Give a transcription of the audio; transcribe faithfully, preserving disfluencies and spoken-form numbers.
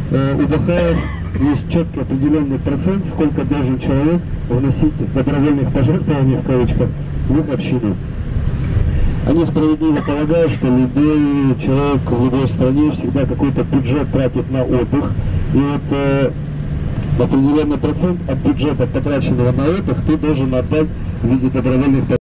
у Бахаев есть четко определенный процент, сколько должен человек вносить добровольных пожертвований, в кавычках, в их общину. Они справедливо полагают, что любой человек в любой стране всегда какой-то бюджет тратит на отдых. И вот э, определенный процент от бюджета, потраченного на отдых, ты должен отдать в виде добровольных